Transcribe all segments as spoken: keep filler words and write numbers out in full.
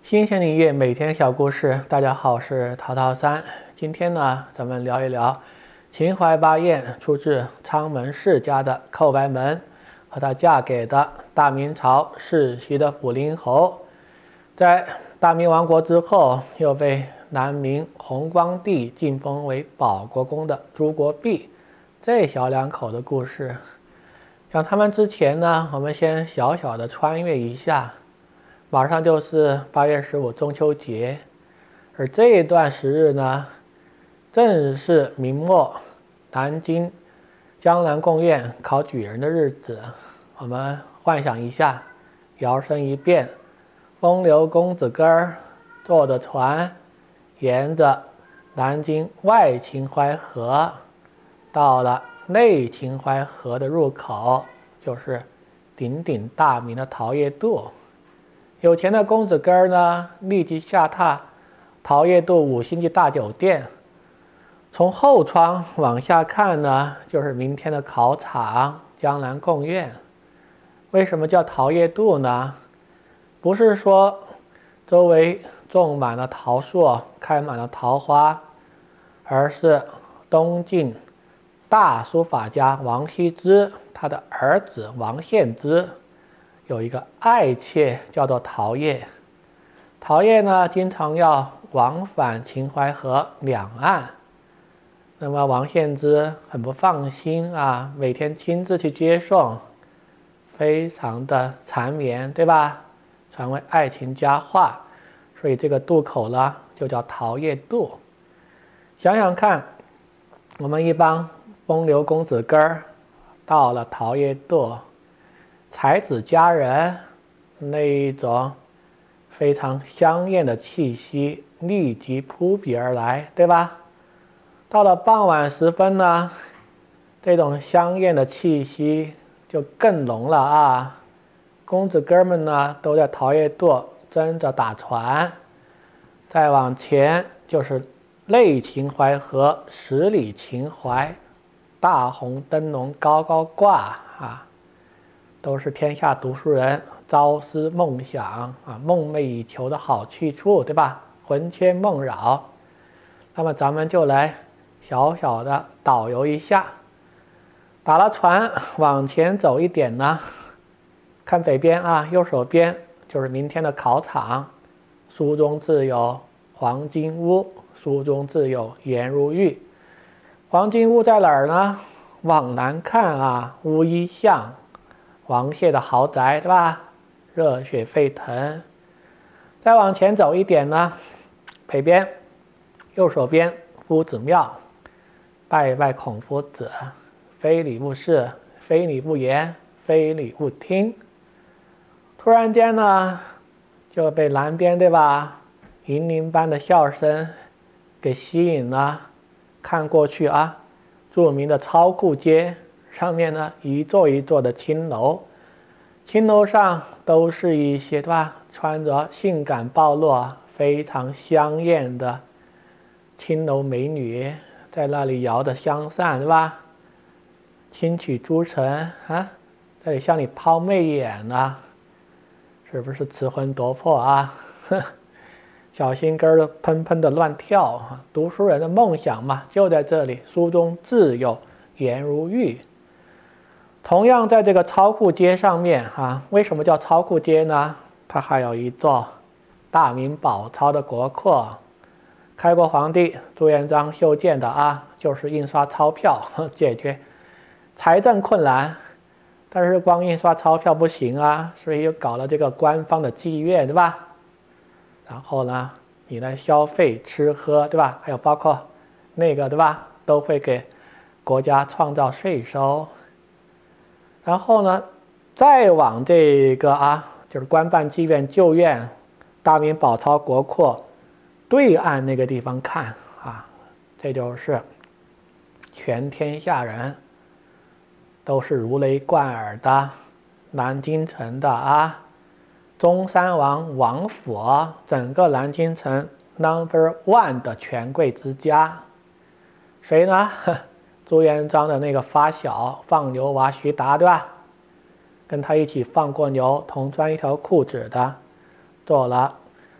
新鲜领域每天小故事，大家好，我是陶陶三。今天呢，咱们聊一聊秦淮八艳出自昌门世家的寇白门和她嫁给的大明朝世袭的武陵侯，在大明亡国之后，又被南明弘光帝晋封为保国公的朱国弼，这小两口的故事。讲他们之前呢，我们先小小的穿越一下。马上就是八月十五中秋节，而这一段时日呢，正是明末南京江南贡院考举人的日子。我们幻想一下，摇身一变，风流公子哥儿坐着船，沿着南京外秦淮河，到了内秦淮河的入口，就是鼎鼎大名的桃叶渡。有钱的公子哥儿呢，立即下榻桃叶渡五星级大酒店。从后窗往下看呢，就是明天的考场江南贡院。为什么叫桃叶渡呢？不是说周围种满了桃树，开满了桃花，而是东晋大书法家王羲之他的儿子王献之有一个爱妾叫做桃叶。桃叶呢，经常要往返秦淮河两岸。那么王献之很不放心啊，每天亲自去接送，非常的缠绵，对吧？传为爱情佳话，所以这个渡口呢就叫桃叶渡。想想看，我们一帮风流公子哥儿到了桃叶渡，才子佳人那一种非常香艳的气息立即扑鼻而来，对吧？到了傍晚时分呢，这种香艳的气息就更浓了啊！公子哥们呢都在桃叶渡争着打船，再往前就是内秦淮河十里秦淮，大红灯笼高高挂啊！都是天下读书人朝思梦想啊、梦寐以求的好去处，对吧？魂牵梦绕。那么咱们就来小小的导游一下。打了船往前走一点呢，看北边啊，右手边就是明天的考场。书中自有黄金屋，书中自有颜如玉。黄金屋在哪儿呢？往南看啊，乌衣巷。王谢的豪宅，对吧？热血沸腾。再往前走一点呢，北边右手边夫子庙，拜拜孔夫子，非礼勿视，非礼勿言，非礼勿听。突然间呢，就被南边，对吧，银铃般的笑声给吸引了。看过去啊，著名的超酷街上面呢，一座一座的青楼，青楼上都是一些，对吧，穿着性感暴露、非常香艳的青楼美女，在那里摇着香扇，对吧？轻取朱唇啊，这里向你抛媚眼呢，是不是雌魂夺魄啊？小心肝儿喷喷的乱跳，读书人的梦想嘛，就在这里，书中自有颜如玉。同样在这个超酷街上面啊，为什么叫超酷街呢？它还有一座大明宝钞的国库，开国皇帝朱元璋修建的啊，就是印刷钞票解决财政困难。但是光印刷钞票不行啊，所以又搞了这个官方的妓院，对吧？然后呢，你来消费吃喝，对吧？还有包括那个，对吧，都会给国家创造税收。然后呢，再往这个啊，就是官办妓院旧院大明宝钞国库对岸那个地方看啊，这就是全天下人都是如雷贯耳的南京城的啊，中山王王府，整个南京城 number one 的权贵之家。谁呢？朱元璋的那个发小放牛娃徐达，对吧？跟他一起放过牛，同穿一条裤子的，做了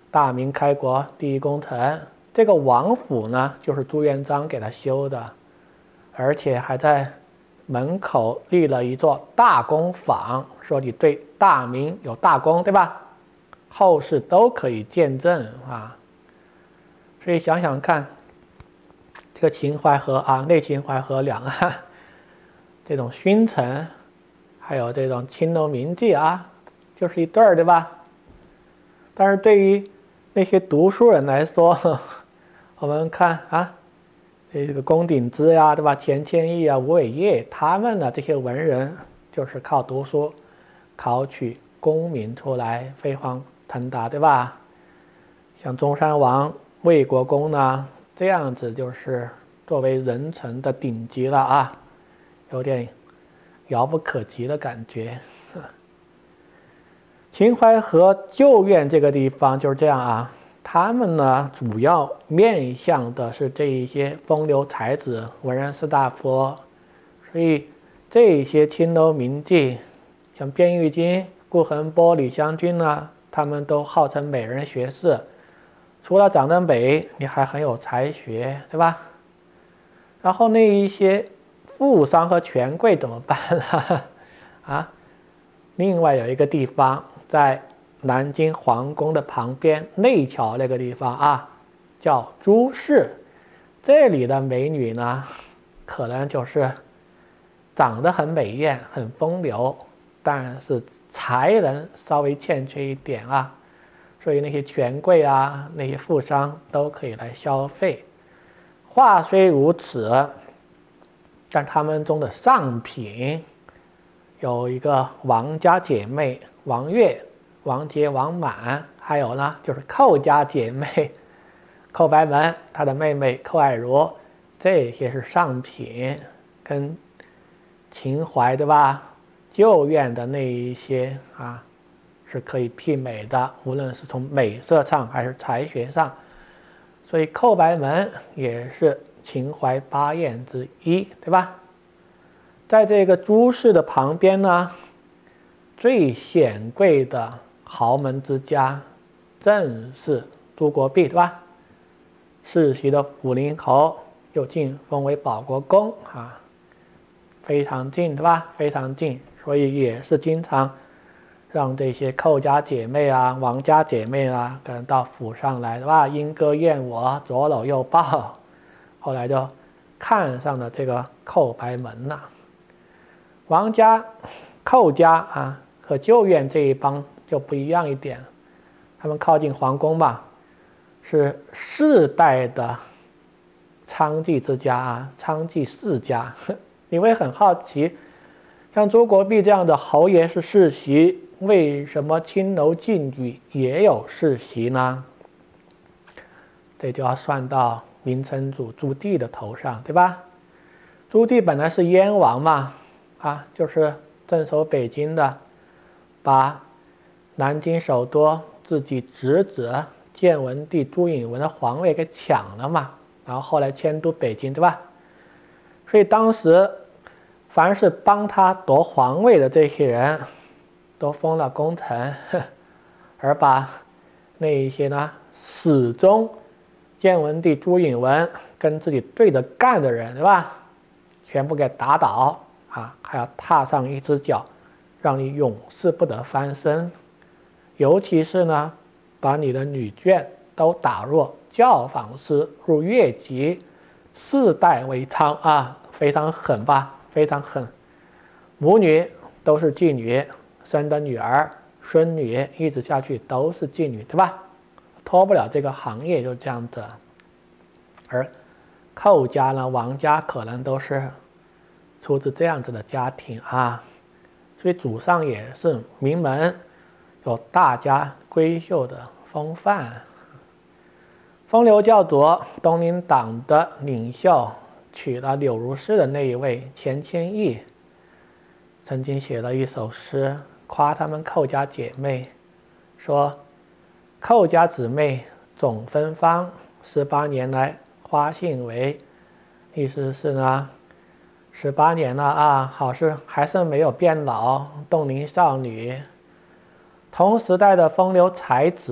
大明开国第一功臣。这个王府呢，就是朱元璋给他修的，而且还在门口立了一座大功坊，说你对大明有大功，对吧？后世都可以见证啊。所以想想看，这个秦淮河啊，内秦淮河两岸这种勋臣，还有这种青楼名妓啊，就是一对儿，对吧？但是对于那些读书人来说，我们看啊，这个龚鼎之呀，对吧？钱谦益啊，吴伟业，他们呢这些文人就是靠读书考取功名出来，飞黄腾达，对吧？像中山王魏国公呢，这样子就是作为人臣的顶级了啊，有点遥不可及的感觉。秦淮河旧院这个地方就是这样啊，他们呢主要面向的是这一些风流才子、文人士大夫，所以这些青楼名妓，像卞玉京、顾恒波、李香君呢，他们都号称美人学士，除了长得美，你还很有才学，对吧？然后那一些富商和权贵怎么办呢？啊，另外有一个地方，在南京皇宫的旁边内桥那个地方啊，叫朱氏。这里的美女呢，可能就是长得很美艳、很风流，但是才能稍微欠缺一点啊。所以那些权贵啊，那些富商都可以来消费。话虽如此，但他们中的上品有一个王家姐妹王月、王杰、王满，还有呢就是寇家姐妹寇白门，她的妹妹寇爱如，这些是上品，跟秦淮对吧？旧院的那一些啊是可以媲美的，无论是从美色上还是才学上。所以寇白门也是秦淮八艳之一，对吧？在这个朱氏的旁边呢，最显贵的豪门之家正是朱国弼，对吧？世袭的武陵侯，又晋封为保国公啊，非常近，对吧？非常近，所以也是经常让这些寇家姐妹啊、王家姐妹啊，可能到府上来，对吧？莺歌燕我，左搂右抱，后来就看上了这个寇白门了。王家、寇家啊，和旧院这一帮就不一样一点，他们靠近皇宫嘛，是世代的娼妓之家啊，娼妓世家。你会很好奇，像朱国弼这样的侯爷是世袭，为什么青楼妓女也有世袭呢？这就要算到明成祖朱棣的头上，对吧？朱棣本来是燕王嘛，啊，就是镇守北京的，把南京首都自己侄子建文帝朱允炆的皇位给抢了嘛，然后后来迁都北京，对吧？所以当时凡是帮他夺皇位的这些人都封了功臣，而把那一些呢始终建文帝朱允炆跟自己对着干的人，对吧？全部给打倒啊，还要踏上一只脚，让你永世不得翻身。尤其是呢，把你的女眷都打入教坊司，入越级，世代为娼啊，非常狠吧？非常狠。母女都是妓女，生的女儿、孙女一直下去都是妓女，对吧？脱不了这个行业，就这样子。而寇家呢，王家可能都是出自这样子的家庭啊，所以祖上也是名门，有大家闺秀的风范。风流教主东林党的领袖，娶了柳如是的那一位钱谦益，曾经写了一首诗夸他们寇家姐妹，说寇家姊妹总芬芳，十八年来花信为，意思是呢，十八年了啊，好是还是没有变老，冻龄少女。同时代的风流才子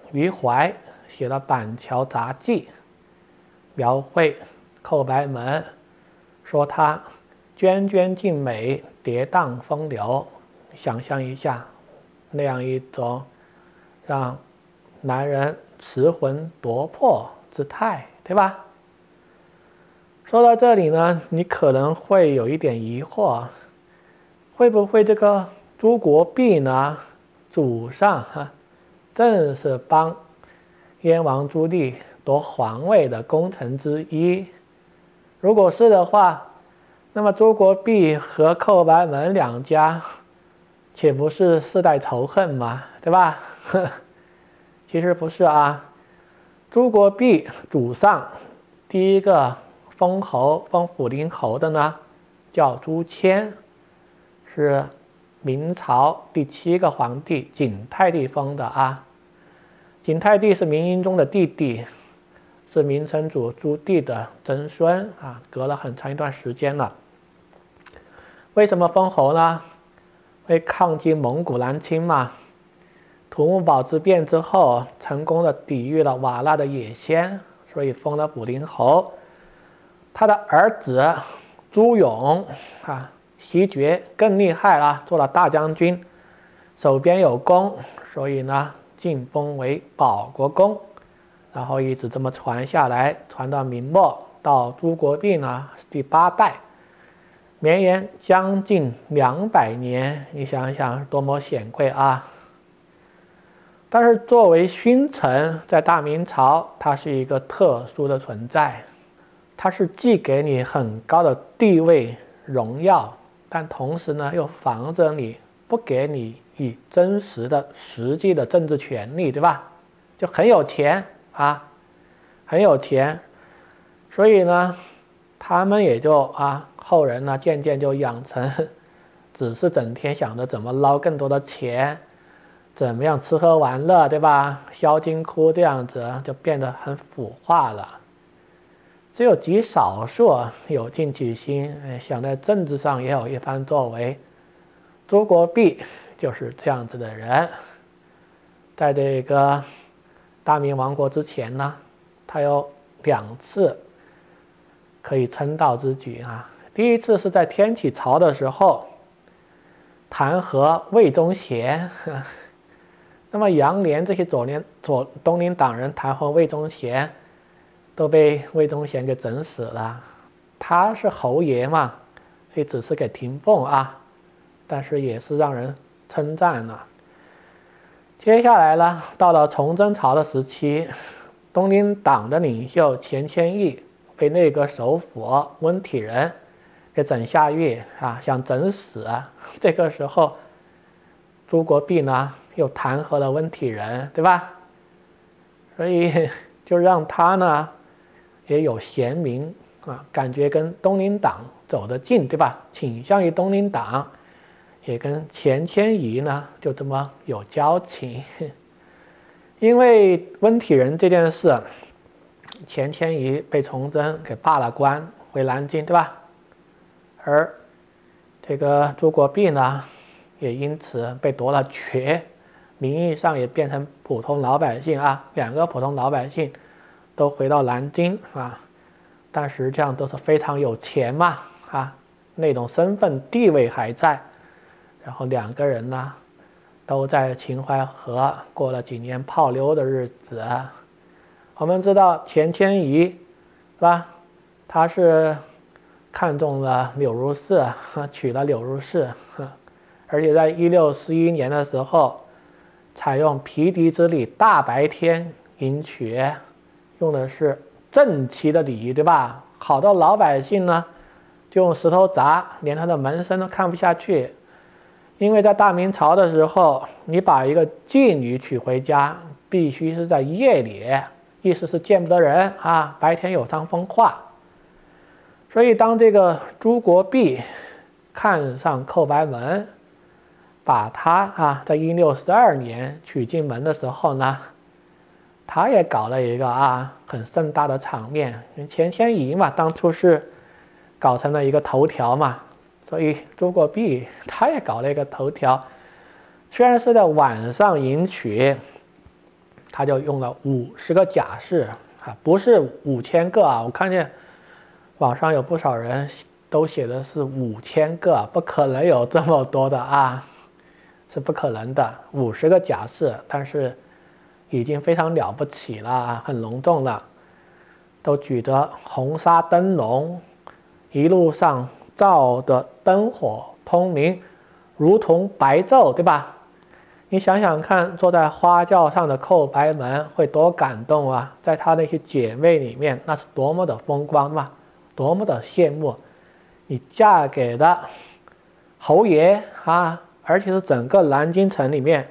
余怀写了《板桥杂记》，描绘寇白门，说他涓涓尽美，跌宕风流。想象一下，那样一种让男人失魂夺魄之态，对吧？说到这里呢，你可能会有一点疑惑，会不会这个朱国弼呢，祖上哈，正是帮燕王朱棣夺皇位的功臣之一？如果是的话，那么朱国弼和寇白门两家岂不是世代仇恨吗？对吧？其实不是啊。朱国弼祖上第一个封侯封抚陵侯的呢，叫朱谦，是明朝第七个皇帝景泰帝封的啊。景泰帝是明英宗的弟弟，是明成祖朱棣的曾孙啊，隔了很长一段时间了。为什么封侯呢？为抗击蒙古南侵嘛。土木堡之变之后，成功的抵御了瓦剌的野先，所以封了抚陵侯。他的儿子朱勇啊，袭爵更厉害了，做了大将军，手边有功，所以呢，晋封为保国公，然后一直这么传下来，传到明末，到朱国弼呢是第八代，绵延将近两百年，你想想多么显贵啊！但是作为勋臣，在大明朝，它是一个特殊的存在，它是既给你很高的地位荣耀，但同时呢又防着你，不给你以真实的实际的政治权利，对吧？就很有钱啊，很有钱，所以呢他们也就啊后人呢渐渐就养成只是整天想着怎么捞更多的钱，怎么样吃喝玩乐，对吧？销金窟这样子就变得很腐化了。只有极少数有进取心，想在政治上也有一番作为。朱国弼就是这样子的人。在这个大明亡国之前呢，他有两次可以称道之举啊。第一次是在天启朝的时候，弹劾魏忠贤。那么杨涟这些左联左东林党人弹劾魏忠贤，都被魏忠贤给整死了。他是侯爷嘛，所以只是给停俸啊，但是也是让人称赞了。接下来呢，到了崇祯朝的时期，东林党的领袖钱谦益被内阁首辅温体仁给整下狱啊，想整死。这个时候，朱国弼呢又弹劾了温体仁，对吧？所以就让他呢也有贤名啊，感觉跟东林党走得近，对吧？倾向于东林党，也跟钱谦益呢就这么有交情。因为温体仁这件事，钱谦益被崇祯给罢了官，回南京，对吧？而这个朱国弼呢，也因此被夺了爵，名义上也变成普通老百姓啊，两个普通老百姓都回到南京啊，但实际上都是非常有钱嘛啊，那种身份地位还在，然后两个人呢都在秦淮河过了几年泡妞的日子。我们知道钱谦益是吧，他是看中了柳如是，娶了柳如是，而且在一六四一年的时候，采用皮笛之礼，大白天迎娶，用的是正旗的礼仪，对吧？好多老百姓呢就用石头砸，连他的门生都看不下去。因为在大明朝的时候，你把一个妓女娶回家，必须是在夜里，意思是见不得人啊，白天有伤风化。所以当这个朱国弼看上寇白门，把他啊在一六四二年娶进门的时候呢，他也搞了一个啊很盛大的场面。钱谦益嘛，当初是搞成了一个头条嘛，所以朱国弼他也搞了一个头条。虽然是在晚上迎娶， 他就用了五十个甲士啊，不是五千个啊，我看见网上有不少人都写的是五千个，不可能有这么多的啊，是不可能的，五十个甲士，但是已经非常了不起了啊，很隆重了，都举着红纱灯笼，一路上照的灯火通明，如同白昼，对吧？你想想看，坐在花轿上的寇白门会多感动啊！在他那些姐妹里面，那是多么的风光嘛，多么的羡慕！你嫁给了侯爷啊，而且是整个南京城里面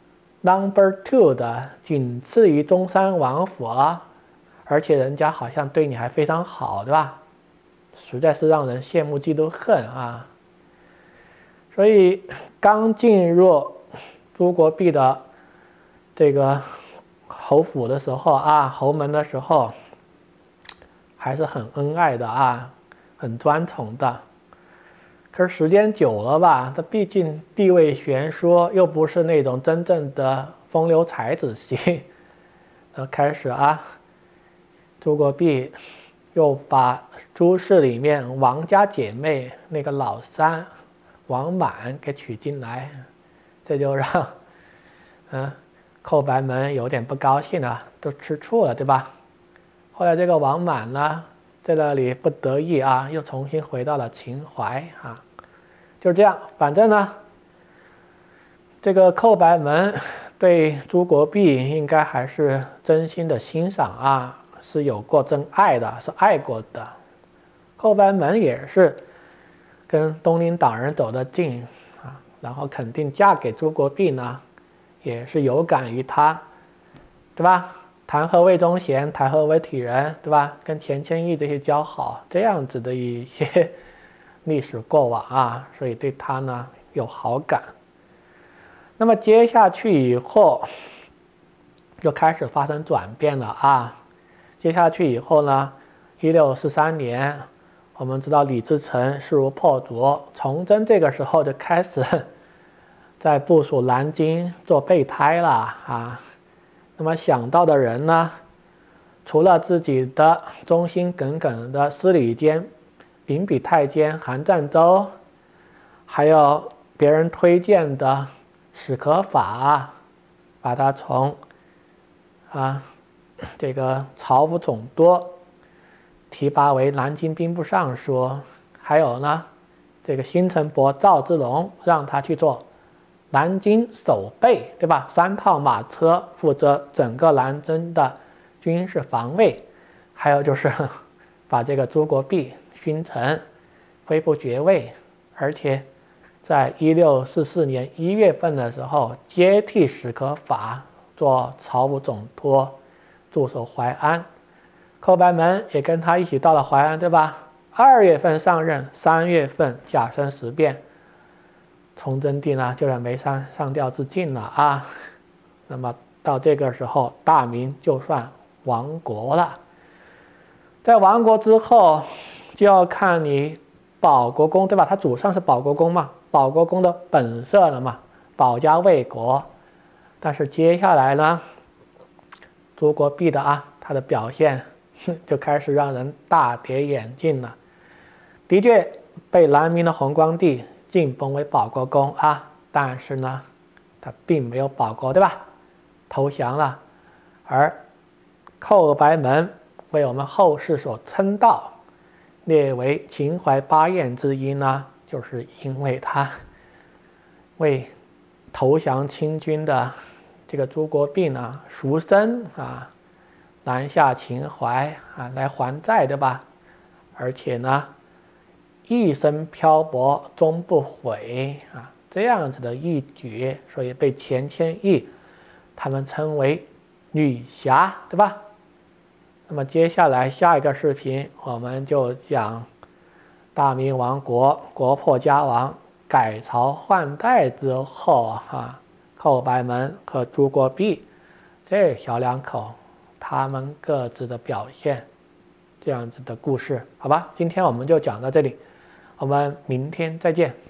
number two 的，仅次于中山王府啊，而且人家好像对你还非常好，对吧？实在是让人羡慕嫉妒恨啊！所以刚进入朱国弼的这个侯府的时候啊，侯门的时候，还是很恩爱的啊，很专宠的。可是时间久了吧，他毕竟地位悬殊，又不是那种真正的风流才子型，呃，开始啊，朱国弼又把朱氏里面王家姐妹那个老三王满给娶进来。这就让，嗯，寇白门有点不高兴了，都吃醋了，对吧？后来这个王满呢，在那里不得意啊，又重新回到了秦淮啊，就这样，反正呢，这个寇白门对朱国弼应该还是真心的欣赏啊，是有过真爱的，是爱过的。寇白门也是跟东林党人走得近。然后肯定嫁给朱国弼呢，也是有感于他，对吧？弹劾魏忠贤，弹劾魏体仁，对吧？跟钱谦益这些交好，这样子的一些历史过往啊，所以对他呢有好感。那么接下去以后，就开始发生转变了啊。接下去以后呢，一六四三年。我们知道李自成势如破竹，崇祯这个时候就开始在部署南京做备胎了啊。那么想到的人呢，除了自己的忠心耿耿的司礼监、秉笔太监韩占周，还有别人推荐的史可法，把他从啊这个曹府总督提拔为南京兵部尚书，还有呢，这个新城伯赵之龙让他去做南京守备，对吧？三套马车负责整个南京的军事防卫，还有就是把这个朱国弼勋臣，恢复爵位，而且在一六四四年一月份的时候接替史可法做曹府总督，驻守淮安。寇白门也跟他一起到了淮安，对吧？二月份上任，三月份甲申时变，崇祯帝呢就让梅山上吊自尽了啊。那么到这个时候，大明就算亡国了。在亡国之后，就要看你保国公，对吧？他祖上是保国公嘛，保国公的本色了嘛，保家卫国。但是接下来呢，朱国弼的啊，他的表现就开始让人大跌眼镜了。的确被南明的弘光帝晋封为保国公啊，但是呢，他并没有保国，对吧？投降了。而寇白门为我们后世所称道，列为秦淮八艳之一呢，就是因为他为投降清军的这个朱国弼呢赎身啊，南下秦淮啊来还债，对吧？而且呢，一生漂泊终不悔啊，这样子的义举，所以被钱谦益他们称为女侠，对吧？那么接下来下一个视频我们就讲大明亡国，国破家亡，改朝换代之后啊，寇白门和朱国弼这小两口他们各自的表现，这样子的故事，好吧？今天我们就讲到这里，我们明天再见。